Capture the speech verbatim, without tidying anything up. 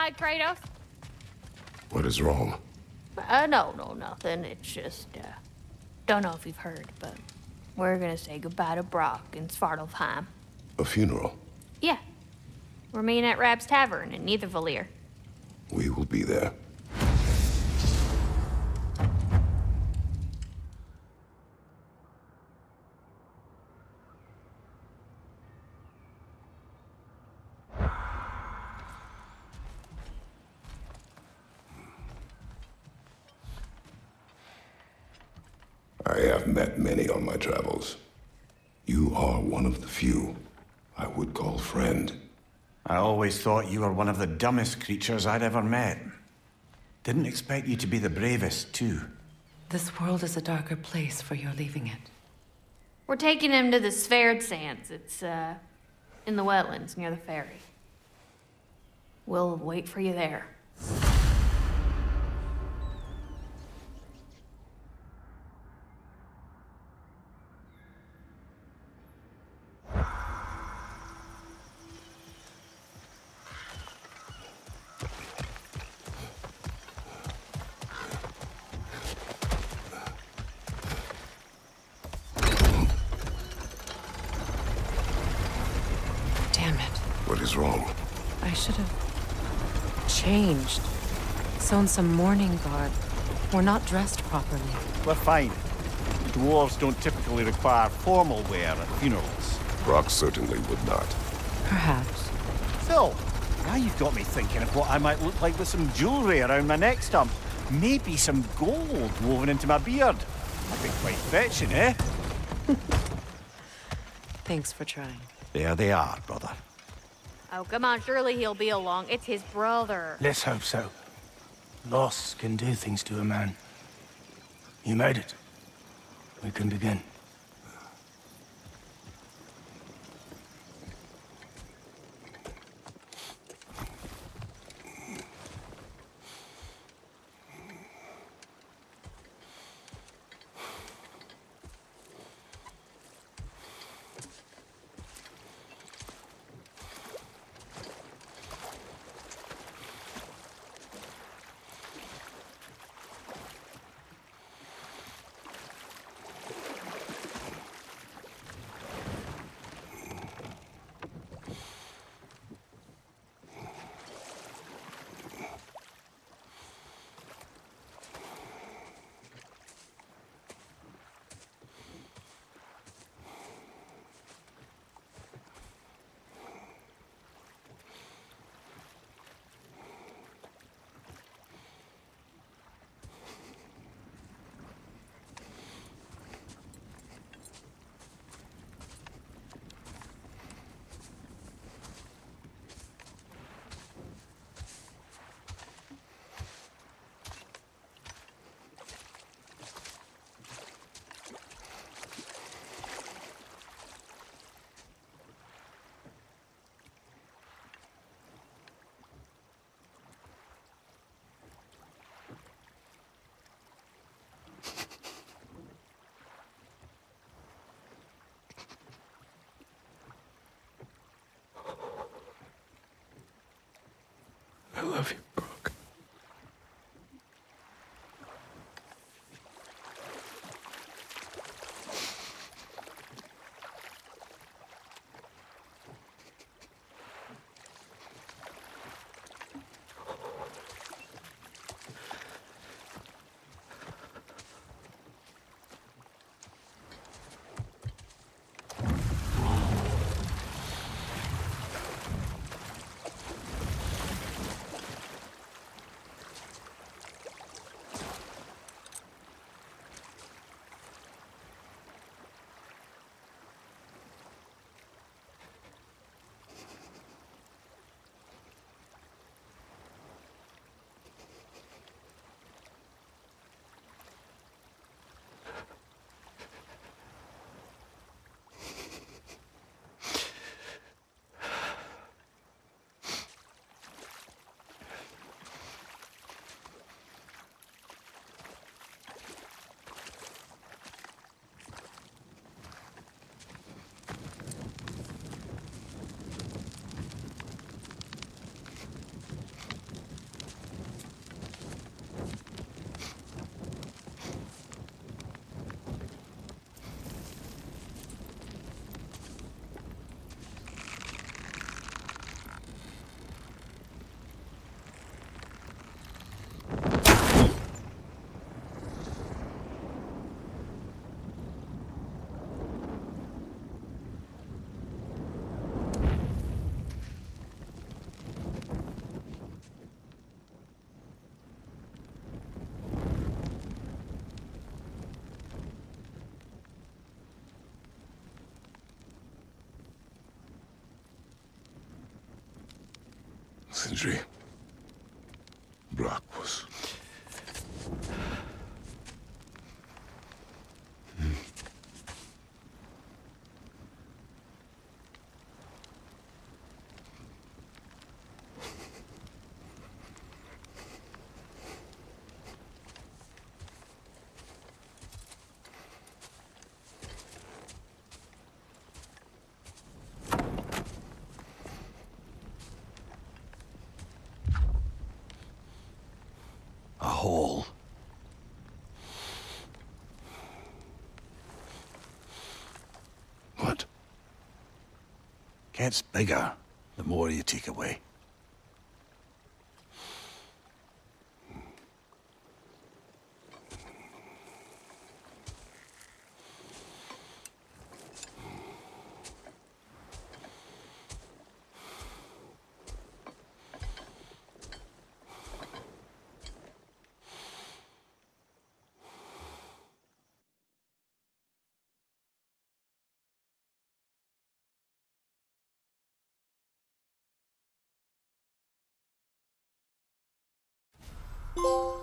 right, Kratos? What is wrong? Uh, no, no, nothing. It's just, uh, don't know if you've heard, but we're gonna say goodbye to Brock in Svartalfheim. A funeral? Yeah. We're meeting at Rab's Tavern in Nidavellir. We will be there. I have met many on my travels. You are one of the few I would call friend. I always thought you were one of the dumbest creatures I'd ever met. Didn't expect you to be the bravest, too. This world is a darker place for your leaving it. We're taking him to the Sverd Sands. It's, uh, in the wetlands near the ferry. We'll wait for you there. What is wrong? I should have changed. Sewn some mourning garb. We're not dressed properly. We're fine. Dwarves don't typically require formal wear at funerals. Brock certainly would not. Perhaps. Phil, now you've got me thinking of what I might look like with some jewelry around my neck stump. Maybe some gold woven into my beard. That'd be quite fetching, eh? Thanks for trying. There they are, brother. Oh, come on, surely he'll be along. It's his brother. Let's hope so. Loss can do things to a man. You made it. We can begin. I love you, Brock. Sindri. Brock was... A hole. What? Gets bigger the more you take away. You